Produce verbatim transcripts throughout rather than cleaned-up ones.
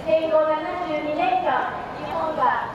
戦後ななじゅうにねんかん、日本が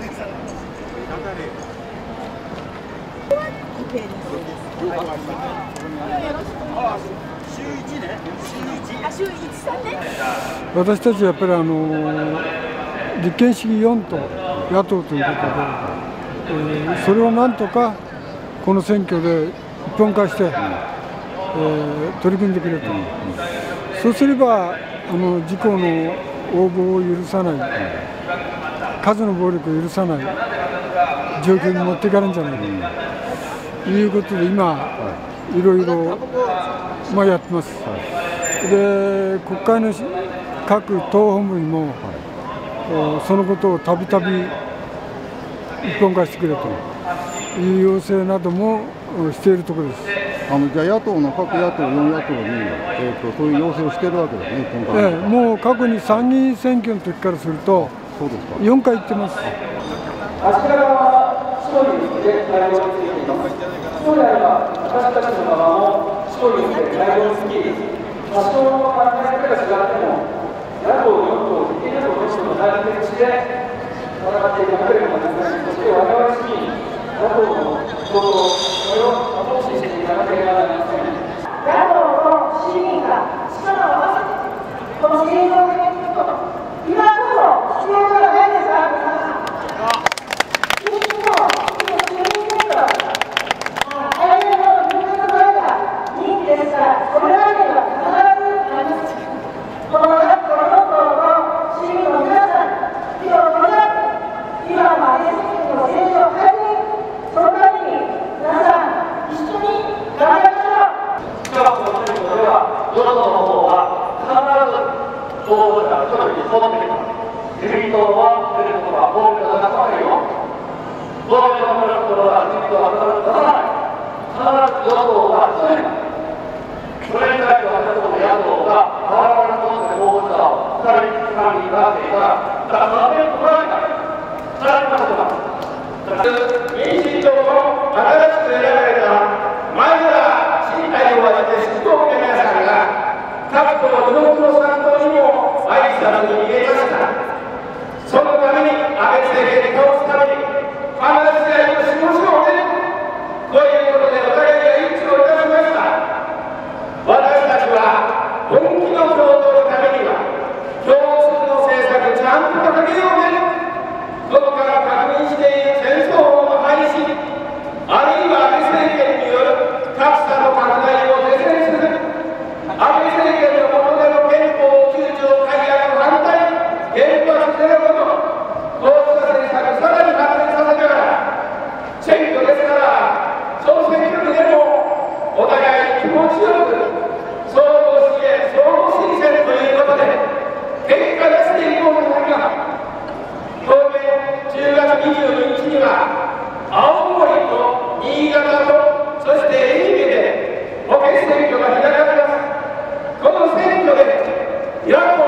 私たちはやっぱりあの立憲主義よんと野党ということで、えー、それをなんとかこの選挙で一本化して、えー、取り組んでくれと、そうすればあの自公の横暴を許さない、数の暴力を許さない状況に持っていかれるんじゃないかということで、今、いろいろ、まあ、やってます。で、国会の各党本部にも、そのことをたびたび一本化してくれという要請などもしているところです。 あのじゃあ野党の各野党、よん野党に、えー、とそういう要請をしているわけですね、今回、 ええ、もう過去に参議院選挙の時からすると、 そうですか、 よんかい行ってます。 あちら側は一人で対応についています。本来は私たちの側も一人で対応につき、多少の考え方が違っても、野党よん党、立憲野党どちらも団結して戦っていかなければならない。そして我々市民、野党の共闘、それを後押ししていかなければなりません。 野党と市民が力を合わせて、この政治を変えていくこと、今こそ必要ではないですか、皆さん。市民も、市民選挙、来年の入学前が任期ですから、それまでは必ずあります。この野党と市民の皆さん、手を取り合って、今の安倍政権の政治を変えていく、そのために皆さん、一緒に頑張りましょう。 近くの選挙では、与党の方は必ず候補者一人に育ててきます。自民党は出ることは公明党が出さないよ。公明党の出ることは自民党が必ず出さない。必ず与党が一人になる。それに対して私ども野党が我々の党で候補者をふたりさんにん出していたら、だからそれを取られた。それは今のことだ。民進党の新しく選ばれた前原新代表はですね、福岡の皆さんが各党の地元の参党にも挨拶に入れました。そのために安倍政権に倒すために話し合いをしましょうねということで、お互いが一致をいたしました。私たちは本気の共闘のためには共通の政策ちゃんと掲げようね。どこから確認している戦争法の廃止、あるいは安倍政権による格差の拡大を是正する、安倍政権の下での憲法きゅう条改悪反対、原発ゼロことこうした政策さらに発展させながら、選挙ですから、その選挙区でもお互い気持ちよく相互支援、相互推薦ということで結果出していこうじゃないか。当面じゅうがつにじゅうににちには青森と新潟とそして愛媛で補欠選挙が開かれます。この選挙で野党